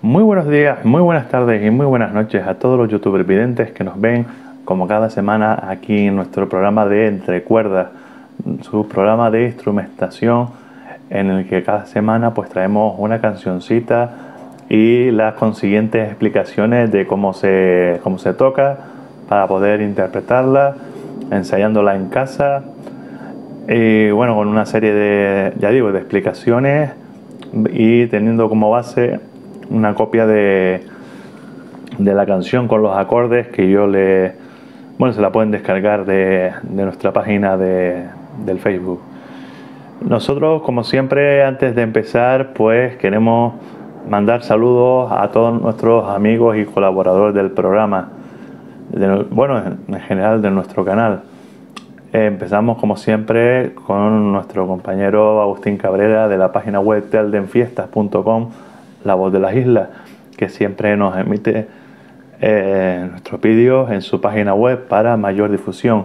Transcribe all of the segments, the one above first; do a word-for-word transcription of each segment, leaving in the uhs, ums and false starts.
Muy buenos días, muy buenas tardes y muy buenas noches a todos los youtubers videntes que nos ven como cada semana aquí en nuestro programa de Entre Cuerdas, su programa de instrumentación en el que cada semana pues traemos una cancioncita y las consiguientes explicaciones de cómo se, cómo se toca para poder interpretarla, ensayándola en casa y bueno, con una serie de, ya digo, de explicaciones y teniendo como base una copia de, de la canción con los acordes que yo le... Bueno, se la pueden descargar de, de nuestra página de, del Facebook. Nosotros, como siempre, antes de empezar, pues queremos mandar saludos a todos nuestros amigos y colaboradores del programa. De, bueno, en general de nuestro canal. Eh, empezamos, como siempre, con nuestro compañero Agustín Cabrera de la página web teldenfiestas punto com, La Voz de las Islas, que siempre nos emite eh, nuestros vídeos en su página web para mayor difusión.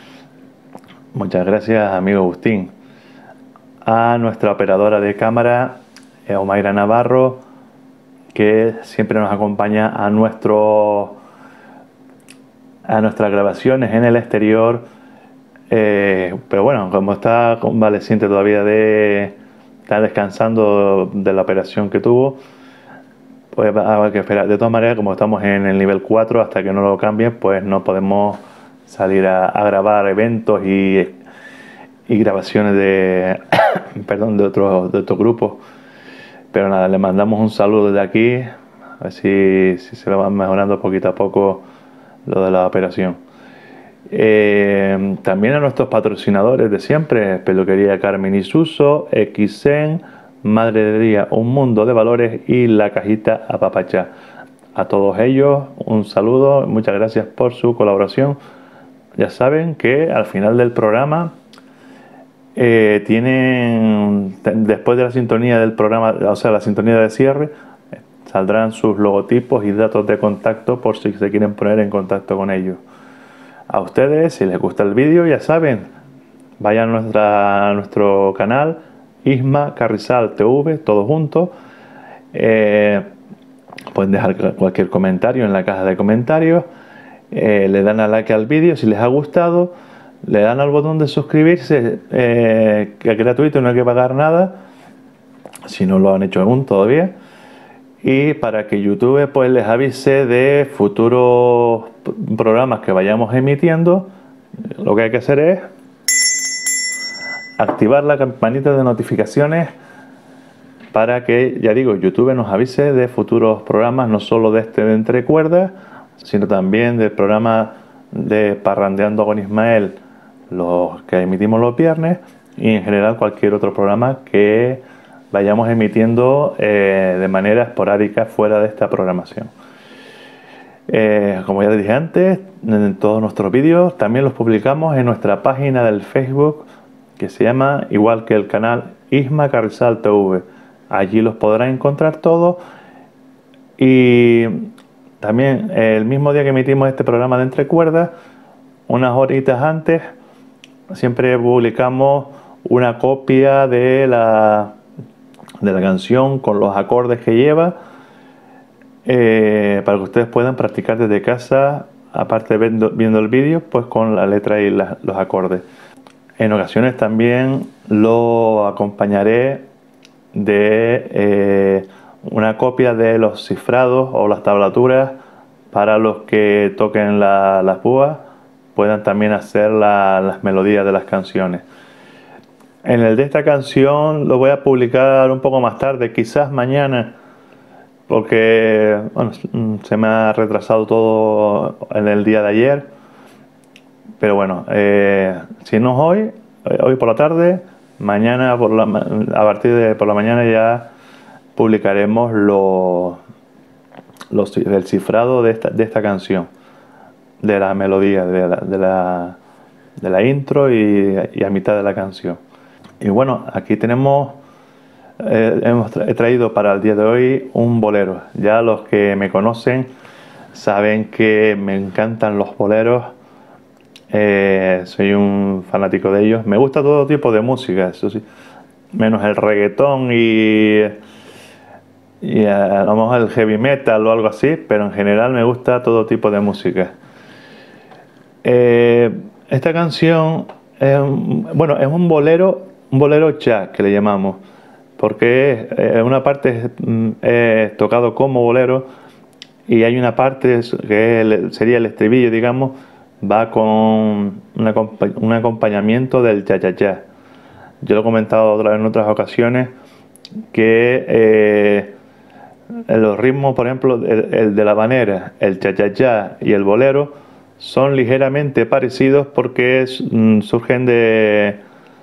Muchas gracias, amigo Agustín. A nuestra operadora de cámara, eh, Omaira Navarro, que siempre nos acompaña a, nuestro, a nuestras grabaciones en el exterior. Eh, pero bueno, como está convaleciente todavía de... está descansando de la operación que tuvo, pues habrá que esperar. De todas maneras, como estamos en el nivel cuatro, hasta que no lo cambien, pues no podemos salir a, a grabar eventos y, y grabaciones de perdón, de otros de otros grupos. Pero nada, le mandamos un saludo desde aquí, a ver si, si se lo van mejorando poquito a poco lo de la operación. Eh, también a nuestros patrocinadores de siempre, Peluquería Carmen Isuso, Xen, Madre de Día, Un Mundo de Valores y La Cajita Apapachá. A todos ellos un saludo, muchas gracias por su colaboración. Ya saben que al final del programa eh, tienen, después de la sintonía del programa, o sea, la sintonía de cierre, saldrán sus logotipos y datos de contacto por si se quieren poner en contacto con ellos. A ustedes, si les gusta el vídeo, ya saben, vayan a, nuestra, a nuestro canal Isma Carrizal T V, todo junto. Eh, pueden dejar cualquier comentario en la caja de comentarios. Eh, le dan a like al vídeo si les ha gustado. Le dan al botón de suscribirse, eh, que es gratuito, no hay que pagar nada, si no lo han hecho aún todavía. Y para que YouTube pues les avise de futuros programas que vayamos emitiendo, lo que hay que hacer es activar la campanita de notificaciones para que, ya digo, YouTube nos avise de futuros programas, no solo de este de Entre Cuerdas, sino también del programa de Parrandeando con Ismael, los que emitimos los viernes, y en general cualquier otro programa que vayamos emitiendo eh, de manera esporádica fuera de esta programación. Eh, como ya les dije antes, en todos nuestros vídeos también los publicamos en nuestra página del Facebook, que se llama, igual que el canal, Isma Carrizal T V. Allí los podrán encontrar todos. Y también el mismo día que emitimos este programa de Entre Cuerdas, unas horitas antes, siempre publicamos una copia de la de la canción con los acordes que lleva, eh, para que ustedes puedan practicar desde casa, aparte de viendo, viendo el vídeo, pues con la letra y la, los acordes. En ocasiones también lo acompañaré de eh, una copia de los cifrados o las tablaturas para los que toquen la, las púas, puedan también hacer la, las melodías de las canciones. En el de esta canción lo voy a publicar un poco más tarde, quizás mañana, porque bueno, se me ha retrasado todo en el día de ayer. Pero bueno, eh, si no es hoy, hoy por la tarde, mañana por la, a partir de por la mañana ya publicaremos lo, los, el cifrado de esta, de esta canción, de la melodía, de la, de la, de la intro y, y a mitad de la canción. Y bueno, aquí tenemos, eh, hemos tra he traído para el día de hoy un bolero. Ya los que me conocen saben que me encantan los boleros, eh, soy un fanático de ellos. Me gusta todo tipo de música, eso sí, menos el reggaetón y, y a, a lo mejor el heavy metal o algo así, pero en general me gusta todo tipo de música. Eh, esta canción es un, bueno, es un bolero, un bolero jazz que le llamamos, porque es, eh, una parte es, es tocado como bolero y hay una parte que es el, sería el estribillo, digamos, va con una, un acompañamiento del cha-cha-cha. Yo lo he comentado otra vez en otras ocasiones que eh, los ritmos, por ejemplo, el, el de la habanera, el cha-cha-cha y el bolero son ligeramente parecidos porque es, mm, surgen de...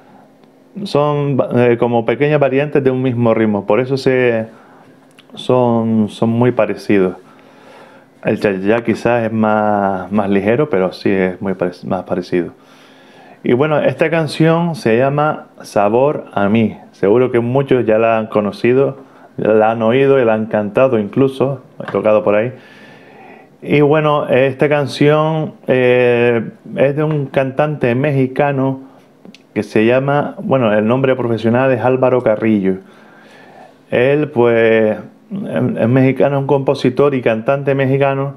son eh, como pequeñas variantes de un mismo ritmo, por eso se, son, son muy parecidos. El cha-cha-cha quizás es más, más ligero, pero sí es muy pare más parecido. Y bueno, esta canción se llama Sabor a mí. Seguro que muchos ya la han conocido, la han oído y la han cantado incluso, he tocado por ahí. Y bueno, esta canción eh, es de un cantante mexicano que se llama, bueno, el nombre profesional es Álvaro Carrillo. Él pues es mexicano, es un compositor y cantante mexicano.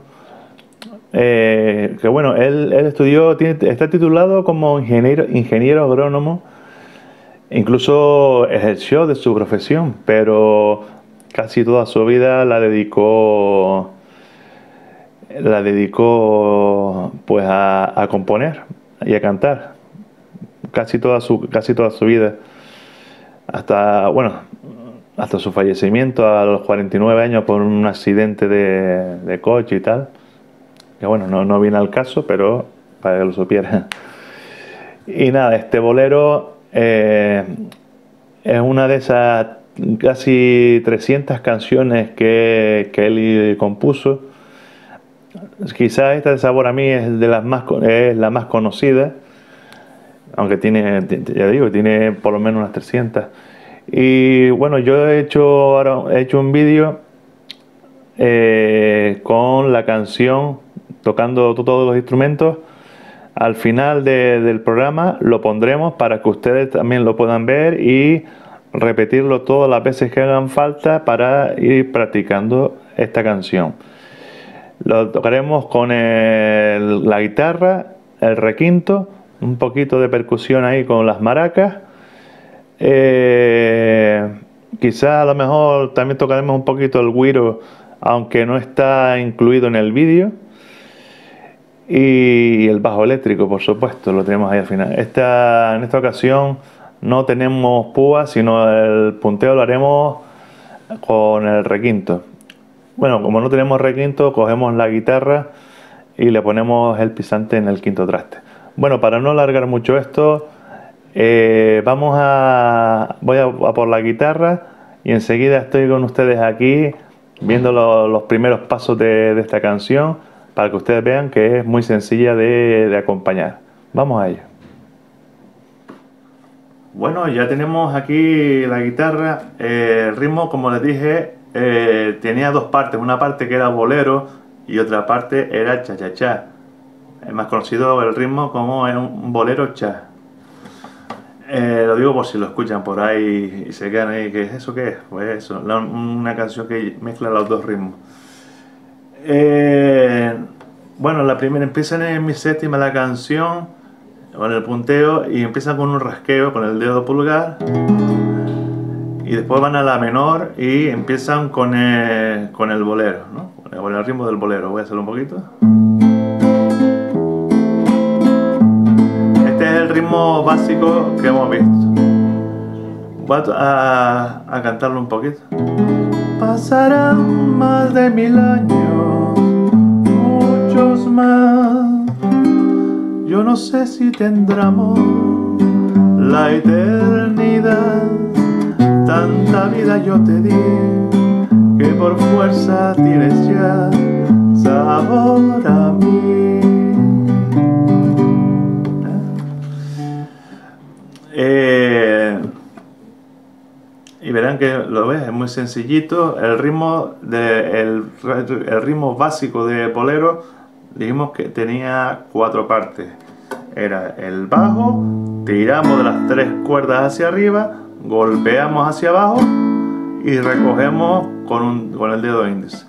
Eh, que bueno, él, él estudió, tiene, está titulado como ingeniero, ingeniero agrónomo, incluso ejerció de su profesión, pero casi toda su vida la dedicó, la dedicó pues a, a componer y a cantar, casi toda su, casi toda su vida, hasta, bueno, hasta su fallecimiento a los cuarenta y nueve años por un accidente de, de coche y tal. Que bueno, no, no viene al caso, pero para que lo supiera. Y nada, este bolero eh, es una de esas casi trescientas canciones que, que él compuso. Quizás esta de Sabor a mí es, de las más, es la más conocida, aunque tiene, ya digo, tiene por lo menos unas trescientas. Y bueno, yo he hecho, ahora, he hecho un vídeo eh, con la canción, tocando todos los instrumentos. Al final de, del programa lo pondremos para que ustedes también lo puedan ver y repetirlo todas las veces que hagan falta para ir practicando esta canción. Lo tocaremos con el, la guitarra, el requinto, un poquito de percusión ahí con las maracas. Eh, quizá a lo mejor también tocaremos un poquito el güiro, aunque no está incluido en el vídeo. Y el bajo eléctrico, por supuesto, lo tenemos ahí al final. Esta, en esta ocasión no tenemos púas, sino el punteo lo haremos con el requinto. Bueno, como no tenemos requinto, cogemos la guitarra y le ponemos el pisante en el quinto traste. Bueno, para no alargar mucho esto, eh, vamos a voy a, a por la guitarra y enseguida estoy con ustedes aquí viendo lo, los primeros pasos de, de esta canción, para que ustedes vean que es muy sencilla de, de acompañar. Vamos a ello. Bueno, ya tenemos aquí la guitarra. Eh, el ritmo, como les dije, eh, tenía dos partes. Una parte que era bolero y otra parte era cha-cha-cha. Es más conocido el ritmo como un bolero cha. Eh, lo digo por si lo escuchan por ahí y se quedan ahí. ¿Qué es eso? ¿Qué es? Pues eso, una canción que mezcla los dos ritmos. Eh, bueno, la primera empieza en mi séptima la canción con el punteo y empiezan con un rasqueo con el dedo pulgar y después van a la menor y empiezan con el, con el bolero, ¿no? Con el ritmo del bolero. Voy a hacerlo un poquito. Este es el ritmo básico que hemos visto. Voy a, a cantarlo un poquito. Pasarán más de mil años, muchos más. Yo no sé si tendremos la eternidad. Tanta vida yo te di que por fuerza tienes ya sabor a mí. Eh, y verán que lo ves, es muy sencillito. El ritmo de, el, el ritmo básico de bolero, dijimos que tenía cuatro partes. Era el bajo, tiramos de las tres cuerdas hacia arriba, golpeamos hacia abajo y recogemos con, un, con el dedo índice.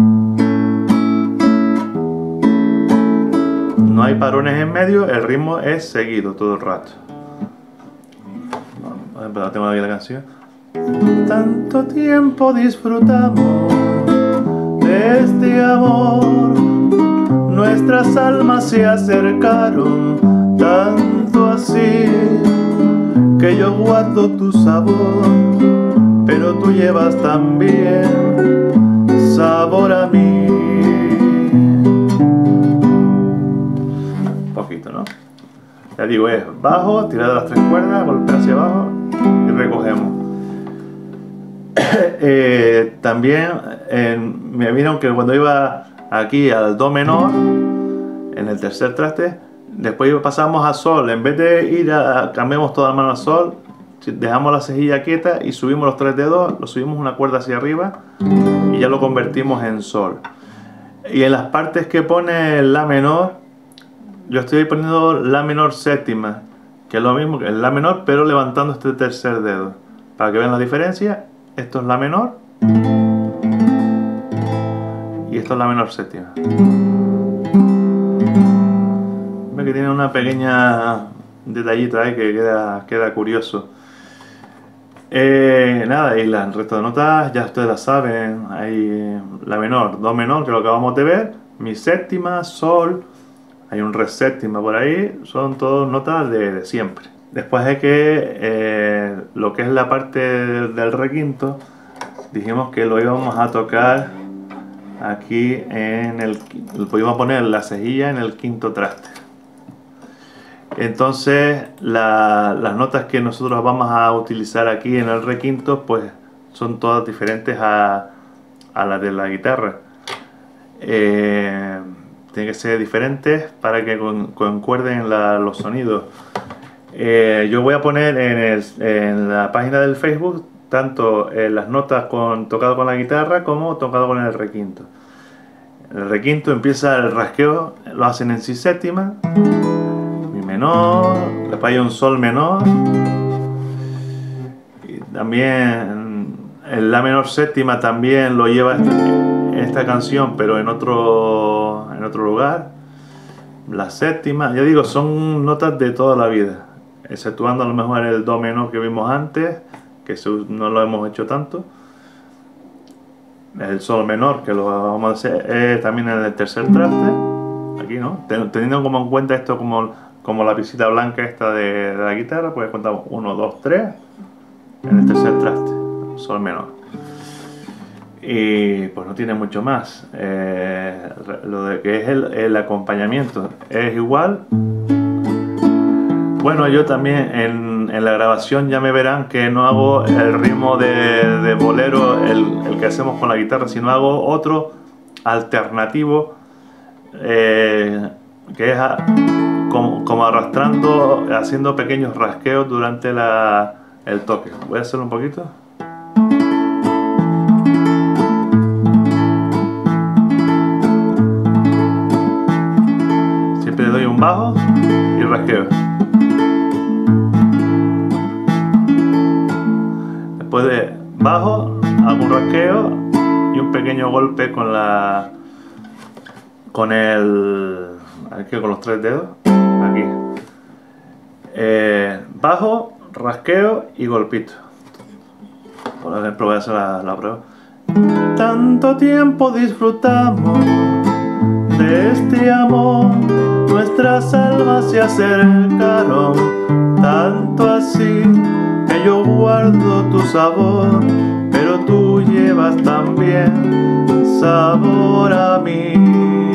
No hay parones en medio, el ritmo es seguido todo el rato. Por ejemplo, tengo aquí la canción. Tanto tiempo disfrutamos de este amor, nuestras almas se acercaron, tanto así que yo guardo tu sabor, pero tú llevas también sabor a mí. Un poquito, ¿no? Ya digo, es bajo, tirar de las tres cuerdas, golpear hacia abajo y recogemos. eh, también eh, me vieron que cuando iba aquí al do menor, en el tercer traste, después pasamos a sol. En vez de ir a, cambiamos toda la mano a sol, dejamos la cejilla quieta y subimos los tres dedos, lo subimos una cuerda hacia arriba y ya lo convertimos en sol. Y en las partes que pone la menor, yo estoy poniendo la menor séptima, que es lo mismo que el la menor, pero levantando este tercer dedo. Para que vean la diferencia, esto es la menor y esto es la menor séptima. Ve que tiene una pequeña detallito ahí que queda, queda curioso. Eh, nada, y el resto de notas ya ustedes las saben. Hay la menor, do menor, que lo acabamos de ver, mi séptima, sol, hay un re séptima por ahí, son todas notas de, de siempre. Después de que eh, lo que es la parte del, del re quinto, dijimos que lo íbamos a tocar aquí en el, íbamos a poner la cejilla en el quinto traste. Entonces la, las notas que nosotros vamos a utilizar aquí en el re quinto pues son todas diferentes a, a las de la guitarra. Eh, tienen que ser diferentes para que con, concuerden la, los sonidos. Eh, yo voy a poner en, el, en la página del Facebook tanto eh, las notas con, tocado con la guitarra como tocado con el re quinto. El re quinto empieza el rasqueo, lo hacen en si séptima, mi menor, después hay un sol menor, y también el la menor séptima también lo lleva esta, esta canción, pero en otro, en otro lugar. La séptima, ya digo, son notas de toda la vida, exceptuando a lo mejor el do menor que vimos antes, que no lo hemos hecho tanto. El sol menor, que lo vamos a hacer eh, también en el tercer traste, aquí, ¿no? Teniendo como en cuenta esto como, como la pisita blanca esta de, de la guitarra, pues contamos uno, dos, tres en el tercer traste, sol menor. Y pues no tiene mucho más. Eh, lo de que es el, el acompañamiento es igual. Bueno, yo también en, en la grabación ya me verán que no hago el ritmo de, de bolero, el, el que hacemos con la guitarra, sino hago otro alternativo, eh, que es a, como, como arrastrando, haciendo pequeños rasqueos durante la, el toque. Voy a hacerlo un poquito. Siempre le doy un bajo y rasqueo. Después de bajo, hago un rasqueo y un pequeño golpe con la con el aquí con los tres dedos aquí. Eh, bajo, rasqueo y golpito. Por ejemplo, voy a hacer la, la prueba. Tanto tiempo disfrutamos de este amor, nuestras almas se acercaron, tanto así que yo guardo tu sabor, pero tú llevas también sabor a mí.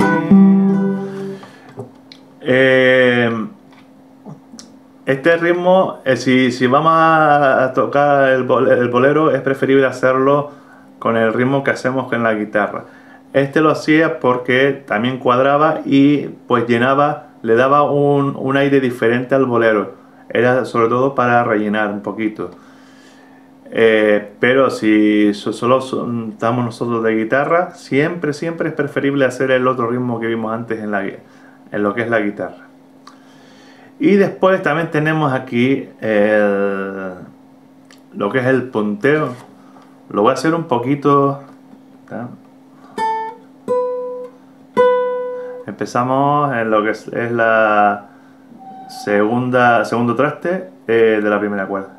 Eh, este ritmo, eh, si, si vamos a tocar el bolero, el bolero, es preferible hacerlo con el ritmo que hacemos con la guitarra. Este lo hacía porque también cuadraba y pues llenaba, le daba un, un aire diferente al bolero. Era sobre todo para rellenar un poquito. Eh, pero si solo estamos nosotros de guitarra, siempre, siempre es preferible hacer el otro ritmo que vimos antes en, la, en lo que es la guitarra. Y después también tenemos aquí el, lo que es el punteo. Lo voy a hacer un poquito. ¿tá? Empezamos en lo que es, es la segunda, segundo traste eh, de la primera cuerda.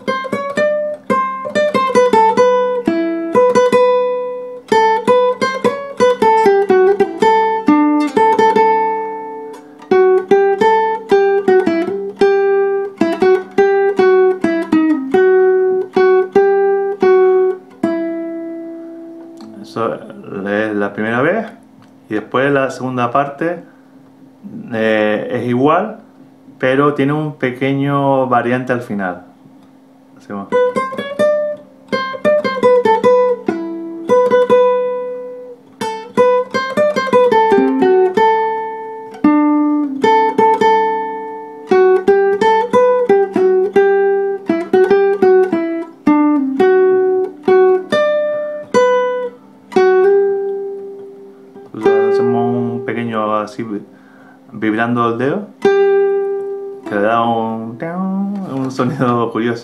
Eso es la primera vez. Y después la segunda parte eh, es igual, pero tiene un pequeño variante al final. Hacemos. Hacemos un pequeño así vibrando el dedo que le da un, un sonido curioso.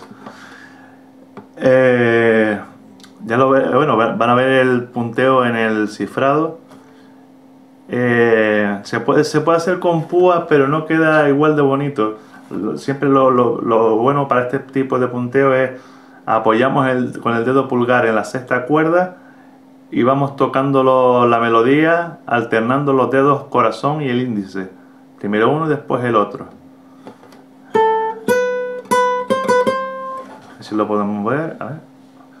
Eh, ya lo ve, bueno, van a ver el punteo en el cifrado. Eh, se, puede, se puede hacer con púas, pero no queda igual de bonito. Siempre lo, lo, lo bueno para este tipo de punteo es apoyamos el, con el dedo pulgar en la sexta cuerda y vamos tocando lo, la melodía, alternando los dedos corazón y el índice. Primero uno y después el otro. A ver si lo podemos ver. A ver.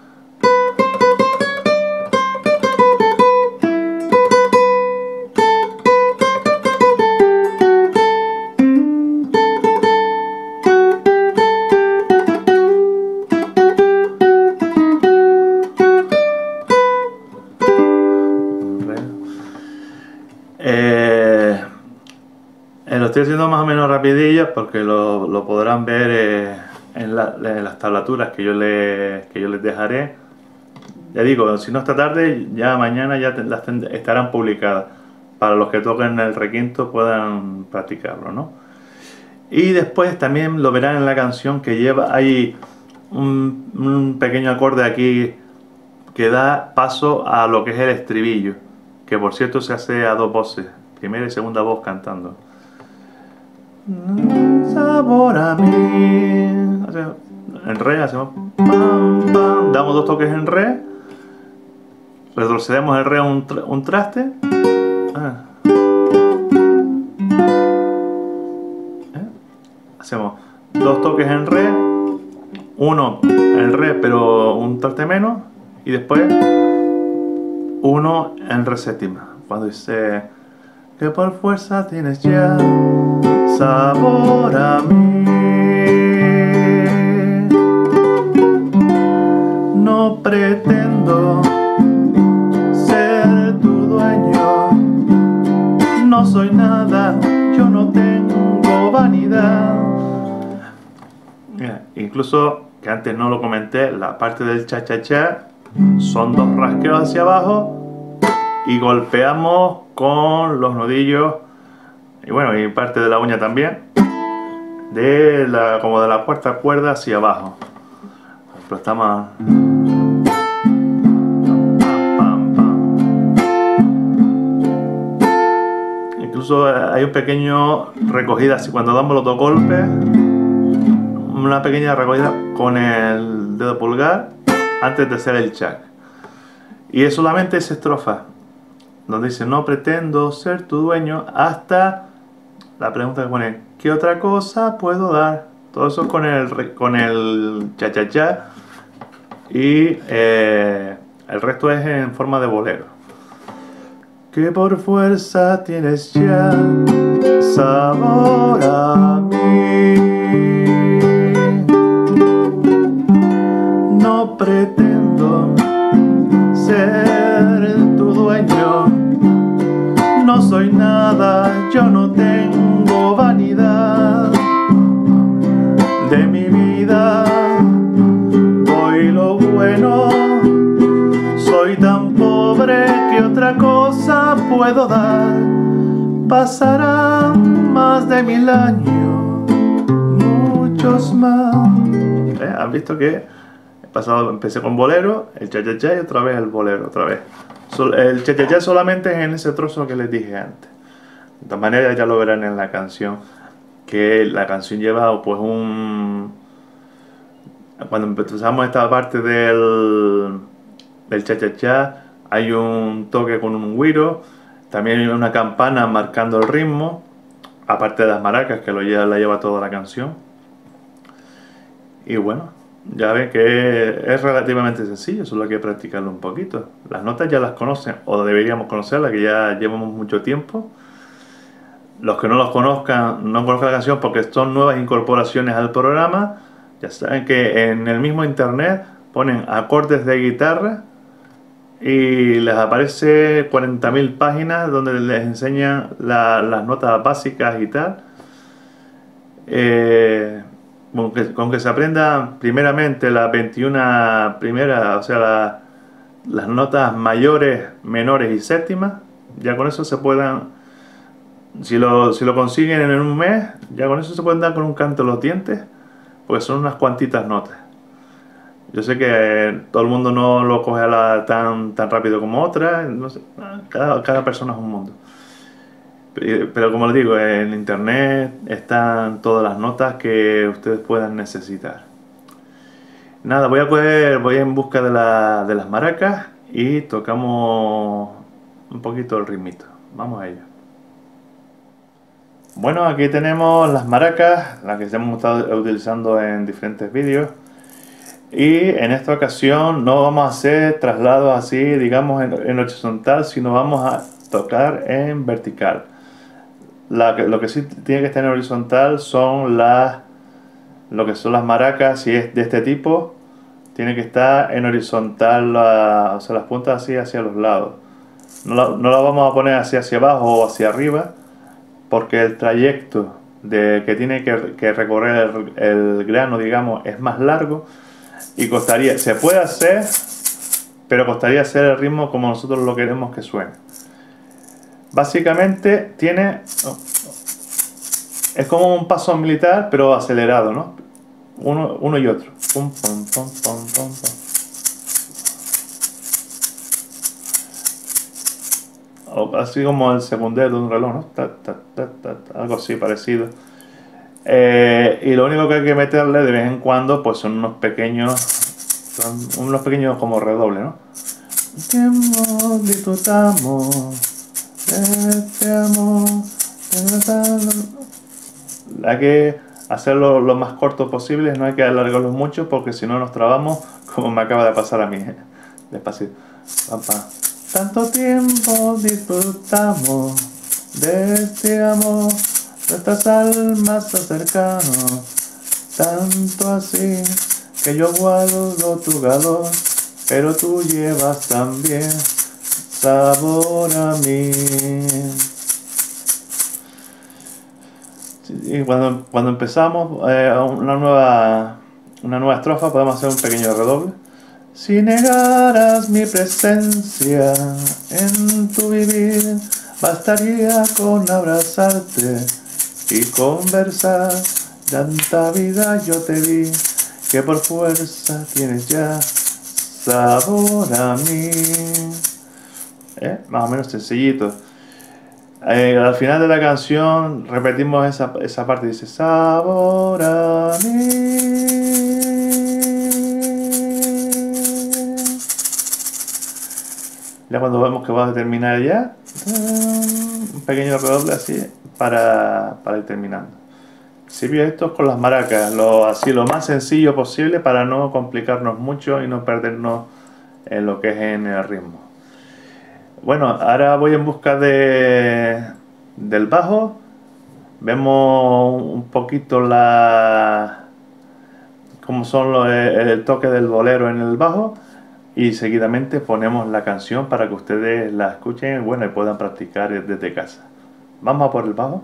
Eh, eh, lo estoy haciendo más o menos rapidillo porque lo, lo podrán ver eh, en, la, en las tablaturas que yo, le, que yo les dejaré. Ya digo, si no esta tarde, ya mañana ya te, las ten, estarán publicadas para los que toquen el requinto puedan practicarlo, ¿no? Y después también lo verán en la canción que lleva, hay un, un pequeño acorde aquí que da paso a lo que es el estribillo, que por cierto se hace a dos voces, primera y segunda voz cantando. Sabor a mí. O sea, en re hacemos pam, pam, damos dos toques en re, retrocedemos el re un, tra un traste. Ah. ¿Eh? Hacemos dos toques en re, uno en re pero un traste menos, y después uno en re séptima, cuando dice que por fuerza tienes ya sabor a mí, no pretendo ser tu dueño, no soy nada, yo no tengo vanidad. Mira, incluso que antes no lo comenté, la parte del cha cha cha son dos rasqueos hacia abajo y golpeamos con los nudillos y bueno, y parte de la uña también, de la, como de la cuarta cuerda hacia abajo. Pero está más... Incluso hay un pequeño recogida, así cuando damos los dos golpes, una pequeña recogida con el dedo pulgar antes de hacer el chac. Y es solamente esa estrofa donde dice no pretendo ser tu dueño, hasta la pregunta que pone ¿qué otra cosa puedo dar? Todo eso con el con el cha cha cha, y eh, el resto es en forma de bolero. Que por fuerza tienes ya sabor a mí, no pretendo ser tu dueño, no soy nada, yo no tengo vanidad, de mi vida doy lo bueno, soy tan pobre que otra cosa puedo dar, pasarán más de mil años, muchos más. ¿Eh? ¿Has visto que pasado, empecé con bolero, el cha-cha-cha y otra vez el bolero, otra vez. El cha-cha-cha solamente es en ese trozo que les dije antes. De todas maneras ya lo verán en la canción, que la canción lleva pues un... Cuando empezamos esta parte del, del cha-cha-cha, hay un toque con un güiro, también hay una campana marcando el ritmo, aparte de las maracas que lo lleva, la lleva toda la canción. Y bueno, ya ven que es relativamente sencillo, solo hay que practicarlo un poquito. Las notas ya las conocen, o deberíamos conocerlas, que ya llevamos mucho tiempo. Los que no los conozcan, no conozcan la canción porque son nuevas incorporaciones al programa. Ya saben que en el mismo internet ponen acordes de guitarra y les aparece cuarenta mil páginas donde les enseñan la, las notas básicas y tal. Eh, con, que, con que se aprenda primeramente las veintiuna primeras, o sea, la, las notas mayores, menores y séptimas, ya con eso se puedan... Si lo, si lo consiguen en un mes, ya con eso se pueden dar con un canto los dientes, porque son unas cuantitas notas. Yo sé que todo el mundo no lo coge a la, tan, tan rápido como otras, no sé, cada, cada persona es un mundo. Pero como les digo, en internet están todas las notas que ustedes puedan necesitar. Nada, voy a coger, voy en busca de, la, de las maracas y tocamos un poquito el ritmito. Vamos a ello. Bueno, aquí tenemos las maracas, las que hemos estado utilizando en diferentes vídeos. Y en esta ocasión no vamos a hacer traslados así, digamos, en, en horizontal, sino vamos a tocar en vertical. La, lo que sí tiene que estar en horizontal son las, lo que son las maracas. Si es de este tipo, tiene que estar en horizontal, la, o sea, las puntas así hacia los lados. No la, no la vamos a poner así hacia abajo o hacia arriba, porque el trayecto de, que tiene que, que recorrer el, el grano, digamos, es más largo y costaría, se puede hacer, pero costaría hacer el ritmo como nosotros lo queremos que suene. Básicamente tiene, es como un paso militar, pero acelerado, ¿no? Uno, uno y otro. Pum, pum, pum, pum, pum, pum. Así como el segundero de un reloj, ¿no? Ta, ta, ta, ta, ta, algo así parecido. Eh, y lo único que hay que meterle de vez en cuando pues son unos pequeños, son unos pequeños como redobles, ¿no? Tiempo disfrutamos de este amor. Hay que hacerlo lo más corto posible, no hay que alargarlo mucho porque si no nos trabamos, como me acaba de pasar a mí. Despacito. Pampa. Tanto tiempo disfrutamos de este amor, nuestras almas se acercaron, tanto así que yo guardo tu calor, pero tú llevas también sabor a mí. Y cuando, cuando empezamos eh, una, nueva, una nueva estrofa podemos hacer un pequeño redoble. Si negaras mi presencia en tu vivir, bastaría con abrazarte y conversar. Tanta vida yo te di, que por fuerza tienes ya sabor a mí. ¿Eh? Más o menos sencillito. Eh, al final de la canción repetimos esa, esa parte, dice sabor a mí. Ya cuando vemos que va a terminar ya, un pequeño redoble así para, para ir terminando. Sirvió esto con las maracas, lo, así lo más sencillo posible para no complicarnos mucho y no perdernos en lo que es en el ritmo. Bueno, ahora voy en busca de, del bajo. Vemos un poquito la cómo son los, el toque del bolero en el bajo. Y seguidamente ponemos la canción para que ustedes la escuchen, bueno, y puedan practicar desde casa. Vamos a por el bajo.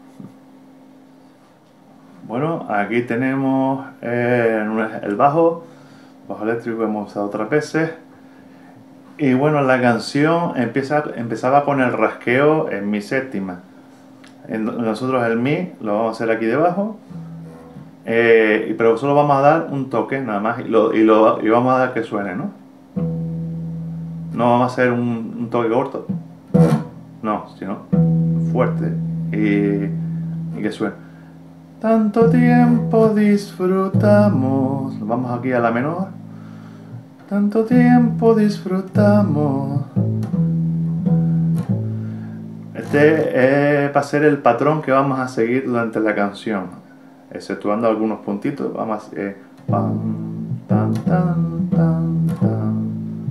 Bueno, aquí tenemos eh, el bajo, bajo eléctrico hemos usado otras veces. Y bueno, la canción empieza, empezaba con el rasqueo en mi séptima. En, nosotros el mi lo vamos a hacer aquí debajo. eh, pero solo vamos a dar un toque nada más y, lo, y, lo, y vamos a dar que suene, ¿no? No vamos a hacer un, un toque corto, no, sino fuerte y, y que suene. Tanto tiempo disfrutamos, vamos aquí a la menor. Tanto tiempo disfrutamos. Este eh, va a ser el patrón que vamos a seguir durante la canción, exceptuando algunos puntitos. Vamos a eh, pam, tan, tan, tan, tan.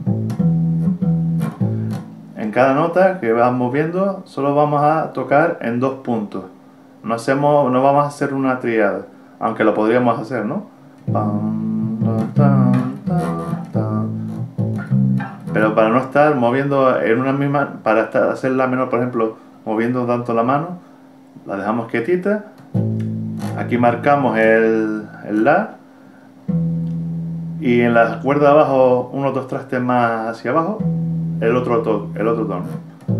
En cada nota que vamos viendo solo vamos a tocar en dos puntos. No hacemos, no vamos a hacer una triada, aunque lo podríamos hacer, ¿no? Pam, tan, tan, tan. Pero para no estar moviendo en una misma, para estar, hacer la menor, por ejemplo, moviendo tanto la mano, la dejamos quietita. Aquí marcamos el, el La. Y en la cuerda de abajo, unos dos trastes más hacia abajo, el otro, to, el otro tono.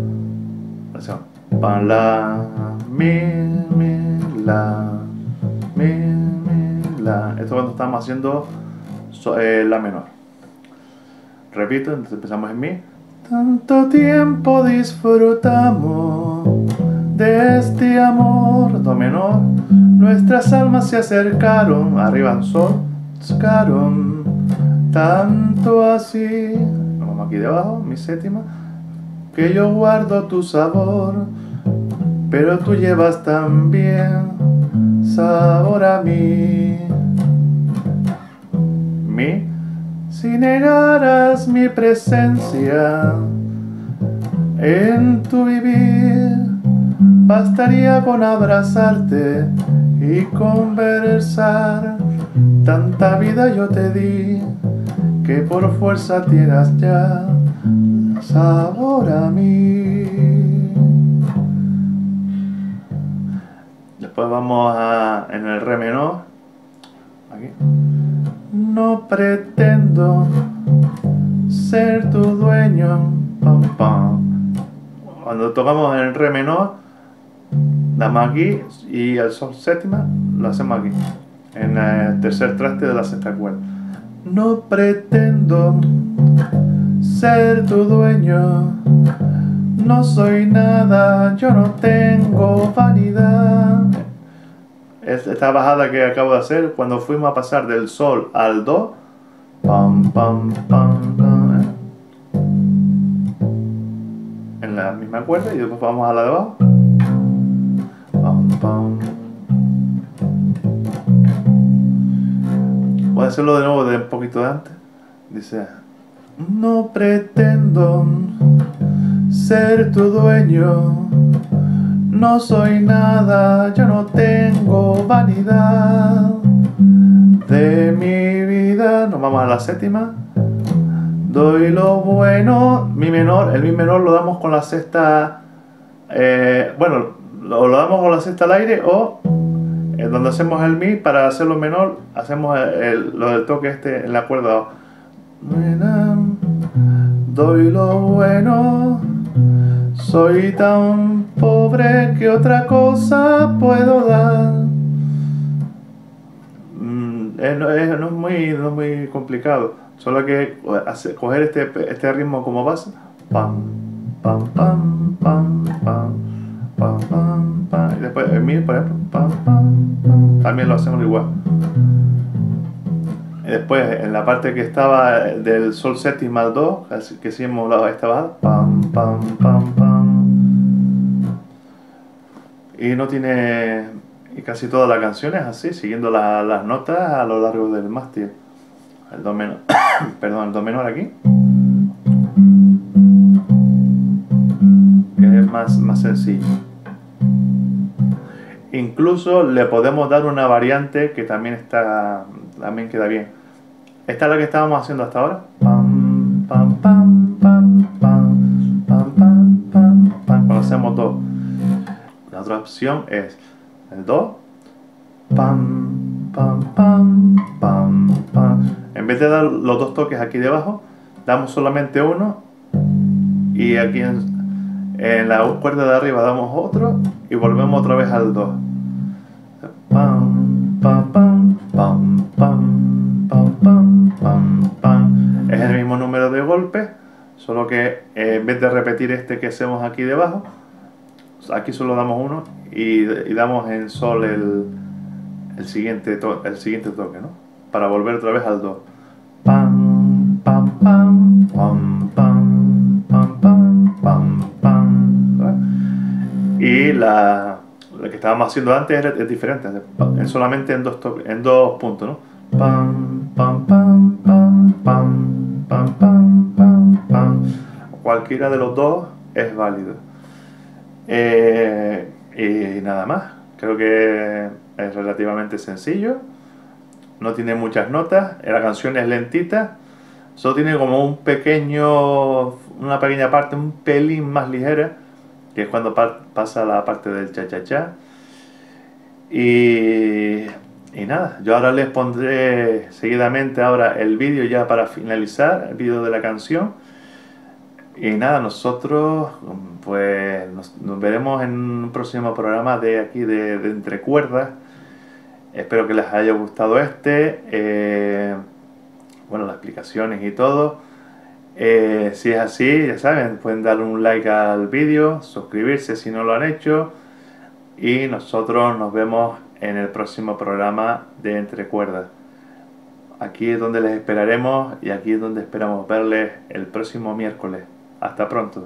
Pan, la, mi, mi, la, mi, mi, la. Esto cuando estamos haciendo so, eh, la menor. Repito, entonces empezamos en mi. Tanto tiempo disfrutamos de este amor, do menor. Nuestras almas se acercaron, arriba en sol, acercaron, tanto así. Vamos aquí debajo, mi séptima. Que yo guardo tu sabor, pero tú llevas también sabor a mí. Mi, si negaras mi presencia en tu vivir, bastaría con abrazarte y conversar. Tanta vida yo te di, que por fuerza tienes ya sabor a mí. Después vamos a en el re menor. Aquí. No pretendo ser tu dueño. Pam, pam. Cuando tocamos en el re menor, damos aquí y el sol séptima lo hacemos aquí, en el tercer traste de la sexta cuerda. No pretendo ser tu dueño, no soy nada, yo no tengo vanidad. Esta bajada que acabo de hacer, cuando fuimos a pasar del sol al do, pam, pam, pam, pam, ¿eh? En la misma cuerda, y después vamos a la de abajo, pam, pam. Voy a hacerlo de nuevo de un poquito de antes. Dice: no pretendo ser tu dueño, no soy nada, yo no tengo vanidad de mi vida. Nos vamos a la séptima. Doy lo bueno, mi menor, el mi menor lo damos con la sexta, eh, bueno, lo, lo damos con la sexta al aire, o eh, donde hacemos el mi, para hacerlo menor, hacemos el, el, lo del toque este en la cuerda. Doy lo bueno, soy tan pobre que otra cosa puedo dar. Mm, eh, no, eh, no, es muy, no es muy complicado, solo que hacer, coger este, este ritmo como base. Pam, pam, pam, pam, pam, pam, pam, pam. Y después el mi, por ejemplo, pam, pam, pam. También lo hacemos igual. Y después en la parte que estaba del sol séptima al do, que sí hemos hablado, esta bajada, pam, pam, pam, pam. Y no tiene, y casi toda la canción es así, siguiendo la, las notas a lo largo del mástil. El do menor, perdón, el do menor aquí, que es más, más sencillo. Incluso le podemos dar una variante que también está, también queda bien. Esta es la que estábamos haciendo hasta ahora. Pam, pam, pam, pam, pam, pam, pam, pam, pam. Cuando hacemos do. La otra opción es el do. Pam, pam, pam, pam, pam. En vez de dar los dos toques aquí debajo, damos solamente uno. Y aquí en, en la cuerda de arriba damos otro. Y volvemos otra vez al do. Pam, pam, pam. pam, pam, pam, pam, pam, pam. Es el mismo número de golpes, solo que eh, en vez de repetir este que hacemos aquí debajo, aquí solo damos uno y, y damos en sol el, el, siguiente to el siguiente toque, ¿no? Para volver otra vez al do. Pam, pam, pam, pam, pam, pam, pam, pam, pam. ¿Vale? Y la, la que estábamos haciendo antes es, es diferente, es solamente en dos, en dos puntos, ¿no? Pam, pam, pam, pam, pam, pam, pam, pam, pam. Cualquiera de los dos es válido. Eh, y nada más, creo que es relativamente sencillo, no tiene muchas notas, la canción es lentita, solo tiene como un pequeño, una pequeña parte un pelín más ligera, que es cuando pa pasa la parte del cha cha cha. Y, y nada, yo ahora les pondré seguidamente ahora el vídeo ya para finalizar, el vídeo de la canción. Y nada, nosotros pues nos, nos veremos en un próximo programa de aquí de, de Entre Cuerdas. Espero que les haya gustado este, eh, bueno, las explicaciones y todo. Eh, si es así, ya saben, pueden darle un like al vídeo, suscribirse si no lo han hecho. Y nosotros nos vemos en el próximo programa de Entre Cuerdas. Aquí es donde les esperaremos y aquí es donde esperamos verles el próximo miércoles. Hasta pronto.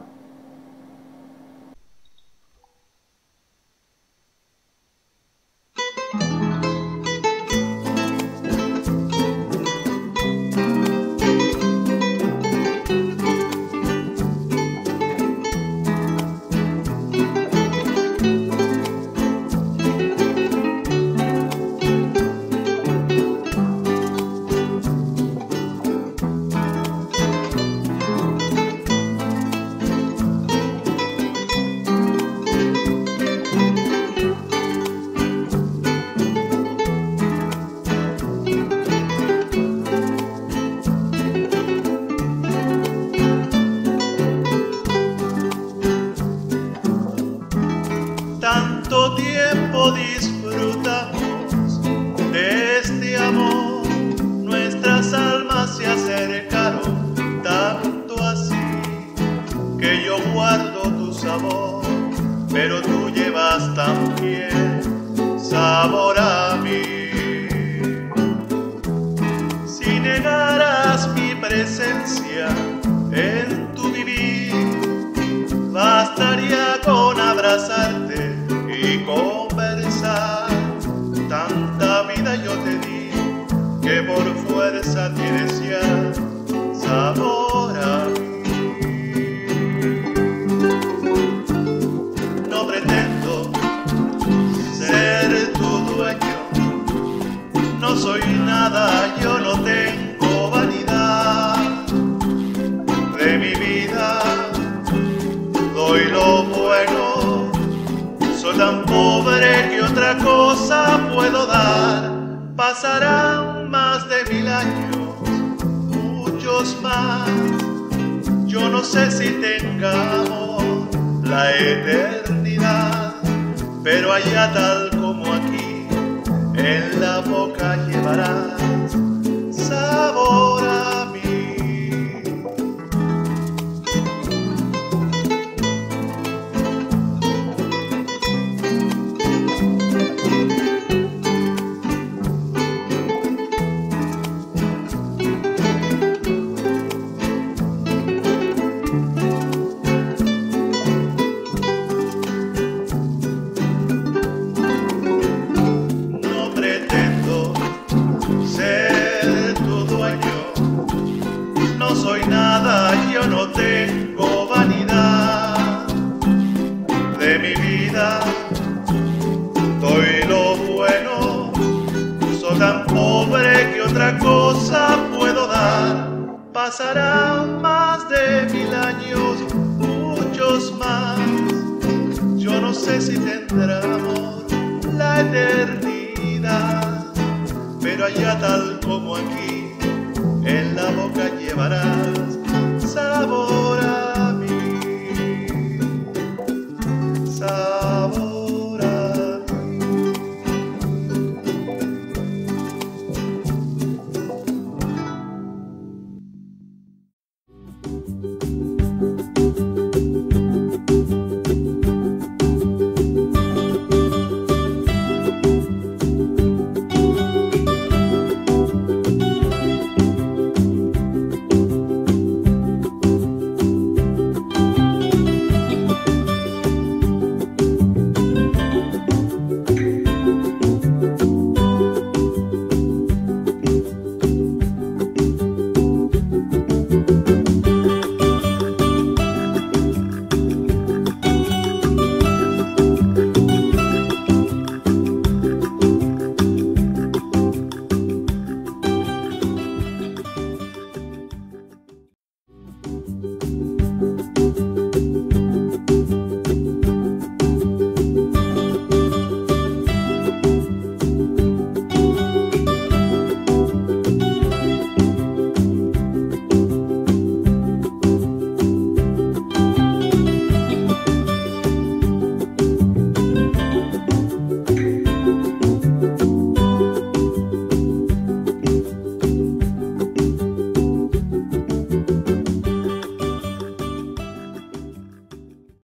Tanto tiempo disfrutamos de este amor, nuestras almas se acercaron tanto así, que yo guardo tu sabor, pero tú llevas también sabor a mí. Si negaras mi presencia en tu vivir, bastaría con abrazarte y conversar. Tanta vida yo te di que por fuerza tienes ya sabor a mí. No pretendo ser tu dueño, no soy nada, yo no tengo vanidad de mi vida. Doy lo bueno, soy tan pobre que otra cosa puedo dar. Pasarán más de mil años, muchos más. Yo no sé si tengamos la eternidad, pero allá tal como aquí, en la boca llevarás sabor a mí. Yo no tengo vanidad de mi vida, doy lo bueno, soy tan pobre que otra cosa puedo dar. Pasarán más de mil años, muchos más. Yo no sé si tendrá amor la eternidad, pero allá tal como aquí, en la boca llevará